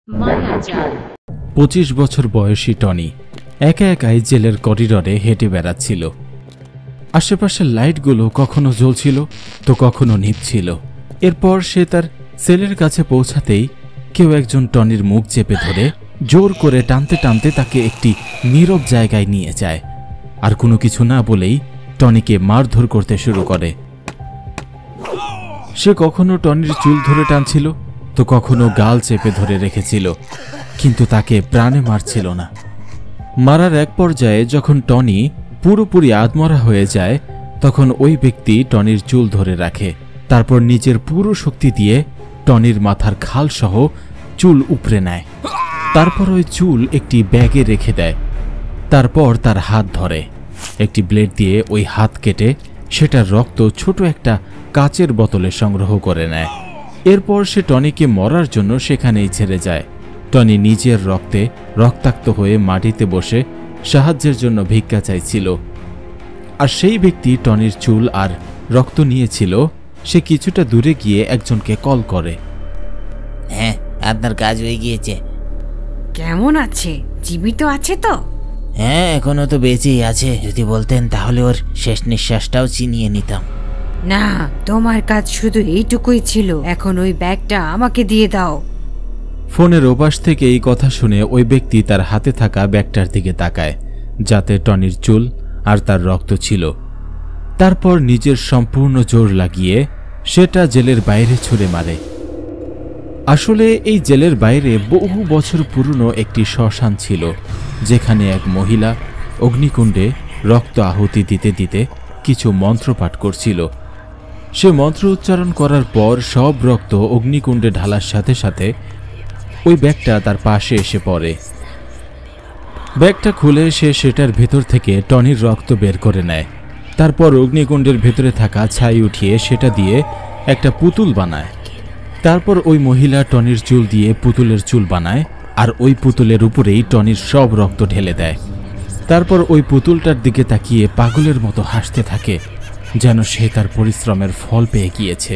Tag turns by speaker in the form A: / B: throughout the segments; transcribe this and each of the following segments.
A: মায়াজাল।
B: 25 বছর বয়সী টনি একা একাই জেলের করিডরে হেঁটে বেড়াচ্ছিল। আশেপাশের লাইটগুলো কখনো জ্বলছিল তো কখনো নিভছিল। এরপর সে তার সেলের কাছে পৌঁছাতেই কেউ একজন টনির মুখ চেপে ধরে জোর করে টানতে টানতে তাকে একটি নীরব জায়গায় নিয়ে যায়, আর কোনো কিছু না বলেই টনিকে মারধর করতে শুরু করে। সে কখনো টনির চুল ধরে টানছিল তো কখনো গাল চেপে ধরে রেখেছিল, কিন্তু তাকে প্রাণে মারছিল না। মারার এক পর্যায়ে যখন টনি পুরোপুরি আধমরা হয়ে যায় তখন ওই ব্যক্তি টনির চুল ধরে রাখে, তারপর নিজের পুরো শক্তি দিয়ে টনির মাথার খাল সহ চুল উপড়ে নেয়। তারপর ওই চুল একটি ব্যাগে রেখে দেয়। তারপর তার হাত ধরে একটি ব্লেড দিয়ে ওই হাত কেটে সেটার রক্ত ছোট একটা কাচের বোতলে সংগ্রহ করে নেয়। এরপর সে টনিকে মরার জন্য সেখানেই ছেড়ে যায়। টনি নিজের রক্তে রক্তাক্ত হয়ে মাটিতে বসে সাহায্যের জন্য ভিক্ষা চাইছিল, আর সেই ব্যক্তি টনির চুল আর রক্ত নিয়েছিল। সে কিছুটা দূরে গিয়ে একজনকে কল করে।
C: হ্যাঁ, আপনার কাজ হয়ে গিয়েছে।
A: কেমন আছে? জীবিত আছে তো?
C: হ্যাঁ, এখনো তো বেঁচেই আছে। যদি বলতেন তাহলে ওর শেষ নিঃশ্বাসটাও চিনিয়ে নিতাম।
A: না, তোমার কাজ শুধু এইটুকুই ছিল। এখন ওই ব্যাগটা আমাকে দিয়ে দাও।
B: ফোনের ওপাশ থেকে এই কথা শুনে ওই ব্যক্তি তার হাতে থাকা ব্যাগটার দিকে তাকায়, যাতে টনির চুল আর তার রক্ত ছিল। তারপর নিজের সম্পূর্ণ জোর লাগিয়ে সেটা জেলের বাইরে ছুঁড়ে মারে। আসলে এই জেলের বাইরে বহু বছর পুরনো একটি শ্মশান ছিল, যেখানে এক মহিলা অগ্নিকুণ্ডে রক্ত আহুতি দিতে দিতে কিছু মন্ত্রপাঠ করছিল। সে মন্ত্র উচ্চারণ করার পর সব রক্ত অগ্নিকুণ্ডে ঢালার সাথে সাথে ওই ব্যাগটা তার পাশে এসে পড়ে। ব্যাগটা খুলে সে সেটার ভেতর থেকে টনির রক্ত বের করে নেয়। তারপর অগ্নিকুণ্ডের ভেতরে থাকা ছাই উঠিয়ে সেটা দিয়ে একটা পুতুল বানায়। তারপর ওই মহিলা টনির চুল দিয়ে পুতুলের চুল বানায়, আর ওই পুতুলের উপরেই টনির সব রক্ত ঢেলে দেয়। তারপর ওই পুতুলটার দিকে তাকিয়ে পাগলের মতো হাসতে থাকে, যেন সে তার পরিশ্রমের ফল পেয়ে গিয়েছে।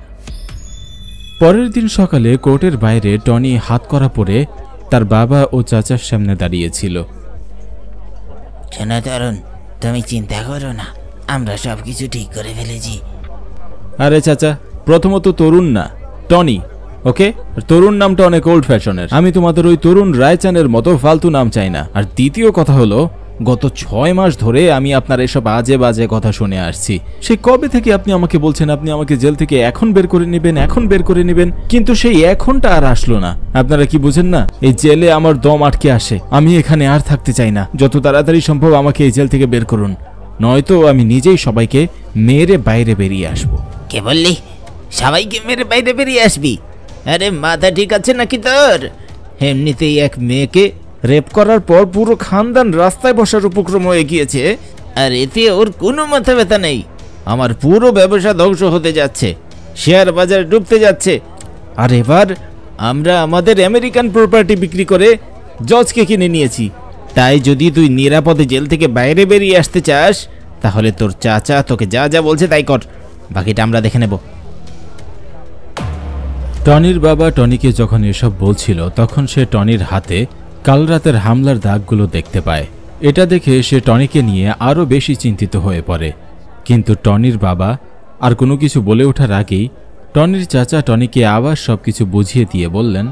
B: পরের দিন সকালে কোর্টের বাইরে টনি হাত করা পরে তার বাবা ও চাচার সামনে দাঁড়িয়েছিল।
C: শোনো তরুণ, তুমি চিন্তা করো না, আমরা সবকিছু ঠিক করে ফেলেছি।
B: আরে চাচা, প্রথমত তরুণ না, টনি, ওকে? তরুণ নামটা অনেক ওল্ড ফ্যাশনের। আমি তোমাদের ওই তরুণ রায়চানের মতো ফালতু নাম চাই না। আর দ্বিতীয় কথা হলো, গত 6 মাস ধরে আমি আপনার এসব আজে বাজে কথা শুনে আসছি। সে কবে থেকে আপনি আমাকে বলছেন আপনি আমাকে জেল থেকে এখন বের করে নেবেন, এখন বের করে নেবেন, কিন্তু সেই এখনটা আর আসলো না। আপনারা কি বুঝেন না? এই জেলে আমার দম আটকে আসে। আমি এখানে আর থাকতে চাই না। যত তাড়াতাড়ি সম্ভব আমাকে এই জেল থেকে বের করুন, নয়তো আমি নিজেই সবাইকে মেরে বাইরে বেরিয়ে আসবো।
C: কে বললি সবাইকে মেরে বাইরে বেরিয়ে আসবি? আরে মাথা ঠিক আছে নাকি তোর? এমনিতেই এক মেয়েকে রেপ করার পর পুরো খানদান রাস্তায় বসার উপক্রম হয়ে গিয়েছে, আর এতে ওর কোনো মাথা ব্যথা নেই। আমার পুরো ব্যবসা ধ্বংস হতে যাচ্ছে, শেয়ার বাজার ডুবতে যাচ্ছে, আর এবার আমরা আমাদের আমেরিকান প্রপার্টি বিক্রি করে জজকে কিনে নিয়েছি। তাই যদি তুই নিরাপদে জেল থেকে বাইরে বেরিয়ে আসতে চাস তাহলে তোর চাচা তোকে যা যা বলছে তাই কর, বাকিটা আমরা দেখে নেব।
B: টনির বাবা টনিকে যখন এসব বলছিল তখন সে টনির হাতে কাল রাতের হামলার দাগগুলো দেখতে পায়। এটা দেখে সে টনিকে নিয়ে আরও বেশি চিন্তিত হয়ে পড়ে। কিন্তু টনির বাবা আর কোনো কিছু বলে ওঠার আগেই টনির চাচা টনিকে আবার সবকিছু বুঝিয়ে দিয়ে বললেন,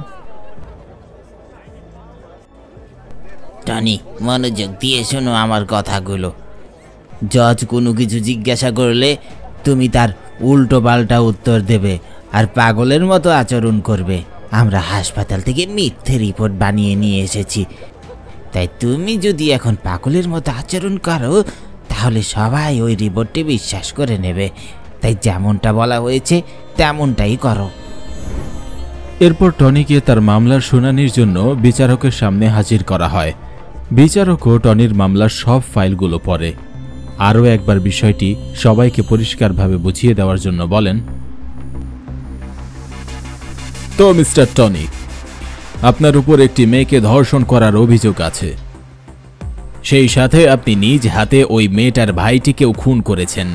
C: টনি, মনোযোগ দিয়ে শোনো আমার কথাগুলো। জজ কোনো কিছু জিজ্ঞাসা করলে তুমি তার উল্টো পাল্টা উত্তর দেবে আর পাগলের মতো আচরণ করবে। আমরা হাসপাতাল থেকে মিথ্যে রিপোর্ট বানিয়ে নিয়ে এসেছি, তাই তুমি যদি এখন পাগলের মতো আচরণ করো তাহলে সবাই ওই রিপোর্টটি বিশ্বাস করে নেবে। তাই যেমনটা বলা হয়েছে তেমনটাই করো।
B: এরপর টনিকে তার মামলার শুনানির জন্য বিচারকের সামনে হাজির করা হয়। বিচারকও টনির মামলার সব ফাইলগুলো পড়ে। আরও একবার বিষয়টি সবাইকে পরিষ্কারভাবে বুঝিয়ে দেওয়ার জন্য বলেন, তো মিস্টার টনি, আপনার উপর একটি মেয়েকে ধর্ষণ করার অভিযোগ আছে। সেই সাথে আপনি নিজ হাতে ওই মেয়েটার ভাইটিকেও খুন করেছেন,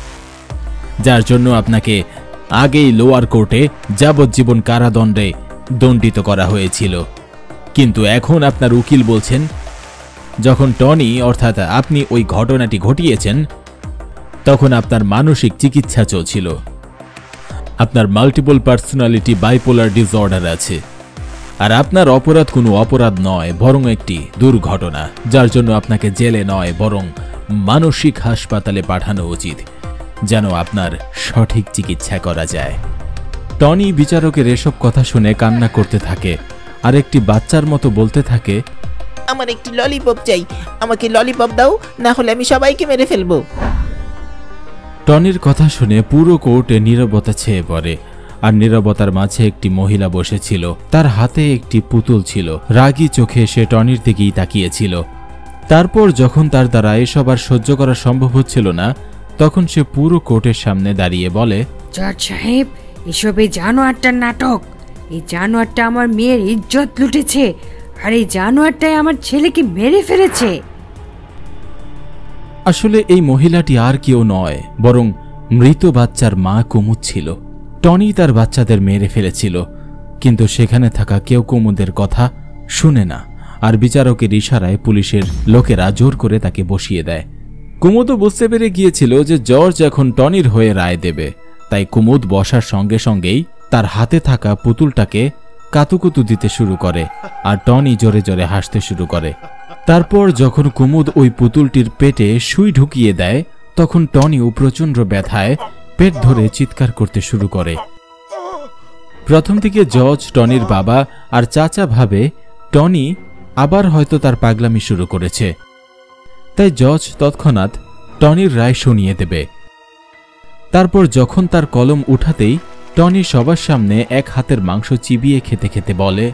B: যার জন্য আপনাকে আগেই লোয়ার কোর্টে যাবজ্জীবন কারাদণ্ডে দণ্ডিত করা হয়েছিল। কিন্তু এখন আপনার উকিল বলছেন যখন টনি অর্থাৎ আপনি ওই ঘটনাটি ঘটিয়েছেন তখন আপনার মানসিক চিকিৎসা চলছিল। আপনার মাল্টিপল পার্সোনালিটি বাইপোলার ডিসঅর্ডার আছে। আর আপনার অপরাধ কোনো অপরাধ নয়, বরং একটি দুর্ঘটনা, যার জন্য আপনাকে জেলে নয় বরং মানসিক হাসপাতালে পাঠানো উচিত, যেন আপনার সঠিক চিকিৎসা করা যায়। টনি বিচারকের এসব কথা শুনে কান্না করতে থাকে আর একটি বাচ্চার মতো বলতে থাকে,
C: আমার একটি ললিপপ চাই, আমাকে ললিপপ দাও, না হলে আমি সবাইকে মেরে ফেলবো।
B: টনির কথা শুনে পুরো কোর্টে নীরবতা ছেয়ে পড়ে। আর নীরবতার মাঝে একটি মহিলা বসেছিল, তার হাতে একটি পুতুল ছিল। রাগী চোখে সে টনির দিকেই তাকিয়েছিল। তারপর যখন তার দ্বারা এসব আর সহ্য করা সম্ভব হচ্ছিল না, তখন সে পুরো কোর্টের সামনে দাঁড়িয়ে বলে,
A: জজ সাহেব, এসব এই জানোয়ারটার নাটক। এই জানোয়ারটা আমার মেয়ের ইজ্জত লুটেছে, আর এই জানোয়ারটাই আমার ছেলেকে মেরে ফেলেছে।
B: আসলে এই মহিলাটি আর কেউ নয়, বরং মৃত বাচ্চার মা কুমুদ ছিল। টনি তার বাচ্চাদের মেরে ফেলেছিল, কিন্তু সেখানে থাকা কেউ কুমুদের কথা শুনে না। আর বিচারকের ইশারায় পুলিশের লোকেরা জোর করে তাকে বসিয়ে দেয়। কুমুদও বুঝতে পেরে গিয়েছিল যে জর্জ এখন টনির হয়ে রায় দেবে, তাই কুমুদ বসার সঙ্গে সঙ্গেই তার হাতে থাকা পুতুলটাকে কাতুকুতু দিতে শুরু করে আর টনি জোরে জোরে হাসতে শুরু করে। তারপর যখন কুমুদ ওই পুতুলটির পেটে সুই ঢুকিয়ে দেয়, তখন টনিও প্রচণ্ড ব্যথায় পেট ধরে চিৎকার করতে শুরু করে। প্রথম দিকে জজ, টনির বাবা আর চাচা ভাবে টনি আবার হয়তো তার পাগলামি শুরু করেছে, তাই জজ তৎক্ষণাৎ টনির রায় শুনিয়ে দেবে। তারপর যখন তার কলম উঠাতেই টনি সবার সামনে এক হাতের মাংস চিবিয়ে খেতে খেতে বলে,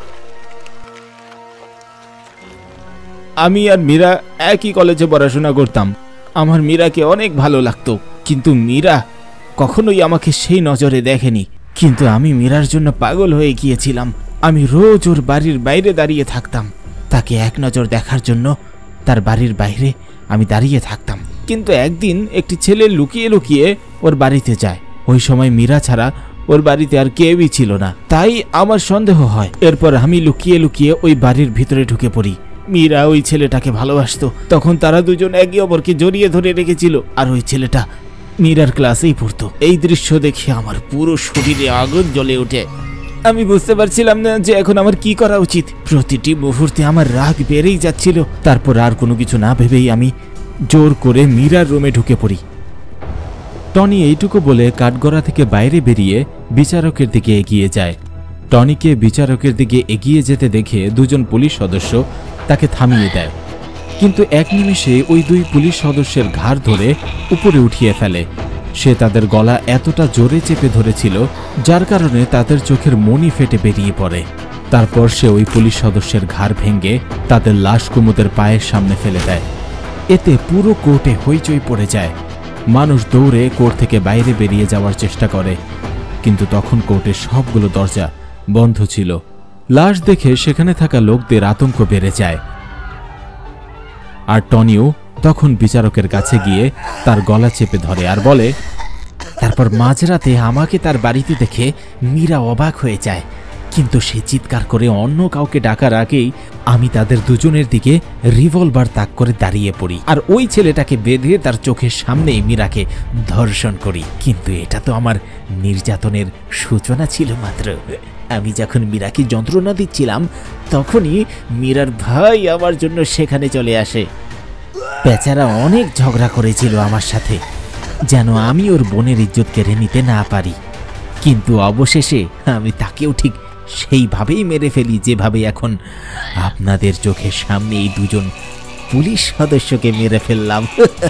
C: আমি আর মীরা একই কলেজে পড়াশোনা করতাম। আমার মীরাকে অনেক ভালো লাগতো, কিন্তু মীরা কখনোই আমাকে সেই নজরে দেখেনি। কিন্তু আমি মীরার জন্য পাগল হয়ে গিয়েছিলাম। আমি রোজ ওর বাড়ির বাইরে দাঁড়িয়ে থাকতাম, তাকে এক নজর দেখার জন্য তার বাড়ির বাইরে আমি দাঁড়িয়ে থাকতাম। কিন্তু একদিন একটি ছেলে লুকিয়ে লুকিয়ে ওর বাড়িতে যায়। ওই সময় মীরা ছাড়া ওর বাড়িতে আর কেউই ছিল না, তাই আমার সন্দেহ হয়। এরপর আমি লুকিয়ে লুকিয়ে ওই বাড়ির ভিতরে ঢুকে পড়ি। মীরা ওই ছেলেটাকে ভালোবাসতো, তখন তারা দুজন একে অপরকে জড়িয়ে ধরে রেখেছিল, আর ওই ছেলেটা মীরার ক্লাসেই পড়তো। এই দৃশ্য দেখে আমার পুরো শরীরে আগুন জ্বলে ওঠে। আমি বুঝতে পারছিলাম না যে এখন আমার কি করা উচিত। প্রতিটি মুহূর্তে আমার রাগ বেড়েই যাচ্ছিল। তারপর আর কোনো কিছু না ভেবেই আমি জোর করে মীরার রুমে ঢুকে পড়ি।
B: টনি এইটুকু বলে কাঠগড়া থেকে বাইরে বেরিয়ে বিচারকের দিকে এগিয়ে যায়। টনিকে বিচারকের দিকে এগিয়ে যেতে দেখে দুজন পুলিশ সদস্য তাকে থামিয়ে দেয়, কিন্তু এক নিমেষে ওই দুই পুলিশ সদস্যের ঘাড় ধরে উপরে উঠিয়ে ফেলে। সে তাদের গলা এতটা জোরে চেপে ধরেছিল যার কারণে তাদের চোখের মণি ফেটে বেরিয়ে পড়ে। তারপর সে ওই পুলিশ সদস্যের ঘাড় ভেঙে তাদের লাশ কুমুদের পায়ের সামনে ফেলে দেয়। এতে পুরো কোর্টে হইচই পড়ে যায়। মানুষ দৌড়ে কোর্ট থেকে বাইরে বেরিয়ে যাওয়ার চেষ্টা করে, কিন্তু তখন কোর্টের সবগুলো দরজা বন্ধ ছিল। লাশ দেখে সেখানে থাকা লোকদের আতঙ্ক বেড়ে যায়। আর টনিও তখন বিচারকের কাছে গিয়ে তার গলা চেপে ধরে আর বলে,
C: তারপর মাঝরাতে আমাকে তার বাড়িতে দেখে মীরা অবাক হয়ে যায়, কিন্তু সে চিৎকার করে অন্য কাউকে ডাকার আগেই আমি তাদের দুজনের দিকে রিভলভার তাক করে দাঁড়িয়ে পড়ি, আর ওই ছেলেটাকে বেঁধে তার চোখের সামনেই মীরাকে ধর্ষণ করি। কিন্তু এটা তো আমার নির্যাতনের সূচনা ছিল মাত্র। আমি যখন মীরাকে যন্ত্রণা দিচ্ছিলাম তখনই মীরার ভাই আমার জন্য সেখানে চলে আসে। বেচারা অনেক ঝগড়া করেছিল আমার সাথে, যেন আমি ওর বোনের ইজ্জত কেড়ে নিতে না পারি। কিন্তু অবশেষে আমি তাকেও ঠিক সেইভাবেই মেরে ফেলি যেভাবে এখন আপনাদের চোখের সামনে এই দুজন পুলিশ সদস্যকে মেরে ফেললাম।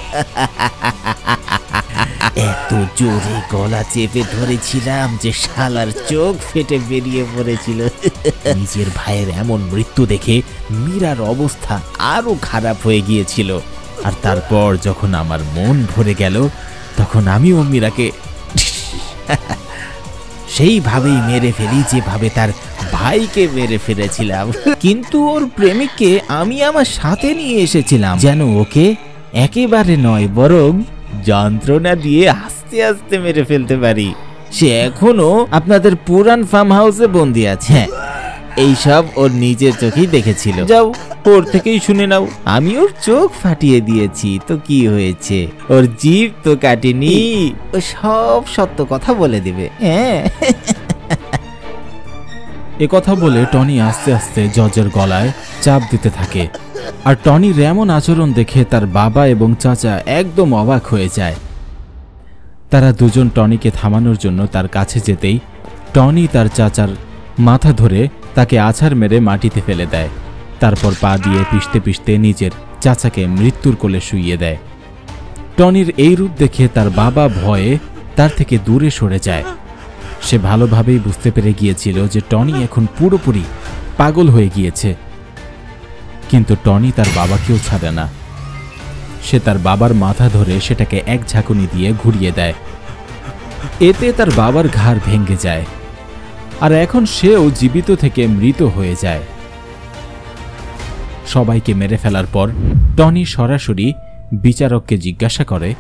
C: এত জোরে গলা চেপে ধরেছিলাম যে শালার চোখ ফেটে বেরিয়ে পড়েছিল। নিজের ভাইয়ের এমন মৃত্যু দেখে মীরার অবস্থা আরো খারাপ হয়ে গিয়েছিল। আর তারপর যখন আমার মন ভরে গেল তখন আমিও মীরাকে সেইভাবেই মেরে ফেলি যেভাবে তার ভাইকে মেরে ফেলেছিলাম। কিন্তু ওর প্রেমিককে আমি আমার সাথে নিয়ে এসেছিলাম যেন ওকে একেবারে নয় বরং যন্ত্রণা দিয়ে আস্তে আস্তে মেরে ফেলতে পারি। সে এখনো আপনাদের পুরান ফার্ম হাউসে বন্দি আছে। এইসব ওর নিজের চোখেই দেখেছিল। যাও, ওর থেকেই শুনে নাও। আমি ওর চোখ ফাটিয়ে দিয়েছি তো কি হয়েছে, ওর জিভ তো কাটেনি। ও সব সত্য কথা বলে দিবে। হ্যাঁ।
B: এ কথা বলে টনি আস্তে আস্তে জজের গলায় চাপ দিতে থাকে। আর টনির এমন আচরণ দেখে তার বাবা এবং চাচা একদম অবাক হয়ে যায়। তারা দুজন টনিকে থামানোর জন্য তার কাছে যেতেই টনি তার চাচার মাথা ধরে তাকে আছাড় মেরে মাটিতে ফেলে দেয়। তারপর পা দিয়ে পিষতে পিষতে নিজের চাচাকে মৃত্যুর কোলে শুইয়ে দেয়। টনির এই রূপ দেখে তার বাবা ভয়ে তার থেকে দূরে সরে যায়। সে ভালোভাবেই বুঝতে পেরে গিয়েছিল যে টনি এখন পুরোপুরি পাগল হয়ে গিয়েছে। কিন্তু টনি তার বাবাকেও ছাড়ে না। সে তার বাবার মাথা ধরে সেটাকে এক ঝাঁকুনি দিয়ে ঘুরিয়ে দেয়। এতে তার বাবার ঘাড় ভেঙে যায়, আর এখন সেও জীবিত থেকে মৃত হয়ে যায়। সবাইকে মেরে ফেলার পর টনি সরাসরি বিচারককে জিজ্ঞাসা করে,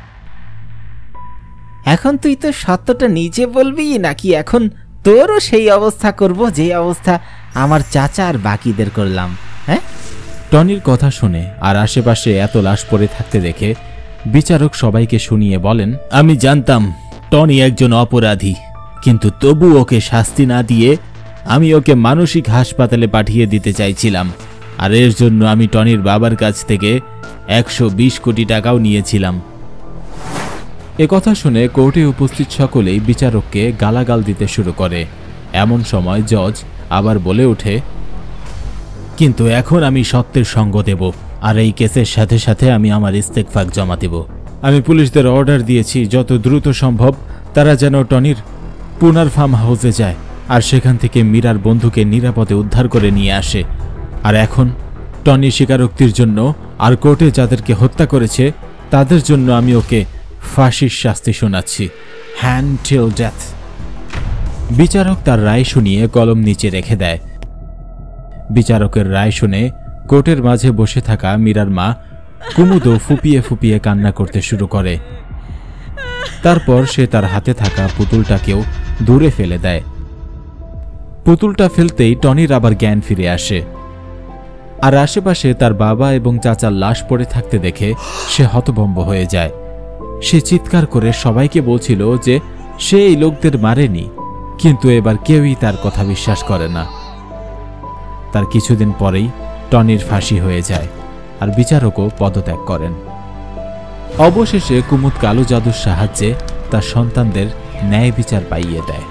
C: এখন তুই তো সত্যটা নিজে বলবি, নাকি এখন তোরও সেই অবস্থা করব যে অবস্থা আমার চাচা আর বাকিদের করলাম? হ্যাঁ।
B: টনির কথা শুনে আর আশেপাশে এত লাশ পড়ে থাকতে দেখে বিচারক সবাইকে শুনিয়ে বলেন, আমি জানতাম টনি একজন অপরাধী, কিন্তু তবু ওকে শাস্তি না দিয়ে আমি ওকে মানসিক হাসপাতালে পাঠিয়ে দিতে চাইছিলাম। আর এর জন্য আমি টনির বাবার কাছ থেকে 120 কোটি টাকাও নিয়েছিলাম। এ কথা শুনে কোর্টে উপস্থিত সকলেই বিচারককে গালাগাল দিতে শুরু করে। এমন সময় জজ আবার বলে ওঠে, কিন্তু এখন আমি সত্যের সঙ্গ দেব, আর এই কেসের সাথে সাথে আমি আমার ইস্তেগফার জমা দেব। আমি পুলিশদের অর্ডার দিয়েছি যত দ্রুত সম্ভব তারা যেন টনির পুনার ফার্ম হাউসে যায় আর সেখান থেকে মীরার বন্ধুকে নিরাপদে উদ্ধার করে নিয়ে আসে। আর এখন টনি স্বীকারোক্তির জন্য আর কোর্টে যাদেরকে হত্যা করেছে তাদের জন্য আমি ওকে ফাঁসির শাস্তি শোনাচ্ছি, হ্যান্ড টিল ডেথ। বিচারক তার রায় শুনিয়ে কলম নিচে রেখে দেয়। বিচারকের রায় শুনে কোর্টের মাঝে বসে থাকা মীরার মা কুমুদও ফুপিয়ে ফুপিয়ে কান্না করতে শুরু করে। তারপর সে তার হাতে থাকা পুতুলটাকেও দূরে ফেলে দেয়। পুতুলটা ফেলতেই টনির আবার জ্ঞান ফিরে আসে। আর আশেপাশে তার বাবা এবং চাচার লাশ পড়ে থাকতে দেখে সে হতভম্ব হয়ে যায়। সে চিৎকার করে সবাইকে বলছিল যে সে এই লোকদের মারেনি, কিন্তু এবার কেউই তার কথা বিশ্বাস করে না। তার কিছুদিন পরেই টনির ফাঁসি হয়ে যায় আর বিচারকও পদত্যাগ করেন। অবশেষে কুমুদ কালো জাদুর সাহায্যে তার সন্তানদের ন্যায় বিচার পাইয়ে দেয়।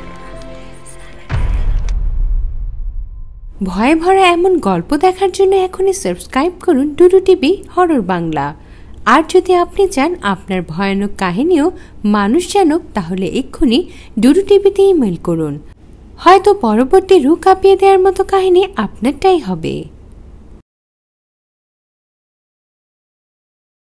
D: ভয়ে ভরা এমন গল্প দেখার জন্য এখনই সাবস্ক্রাইব করুন ডুডু টিভি হরর বাংলা। আর যদি আপনি চান আপনার ভয়ানক কাহিনীও মানুষ জানুক, তাহলে এক্ষুনি ডুডু টিভিতে ইমেল করুন। হয়তো পরবর্তী রূপ কাঁপিয়ে দেওয়ার মতো কাহিনী আপনারটাই হবে।